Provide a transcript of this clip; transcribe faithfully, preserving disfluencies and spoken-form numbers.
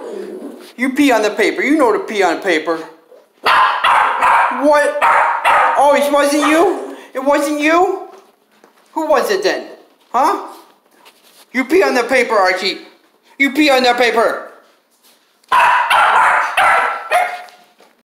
You pee on the paper. You know to pee on paper. What? Oh, it wasn't you? It wasn't you? Who was it then? Huh? You pee on the paper, Archie. You pee on the paper.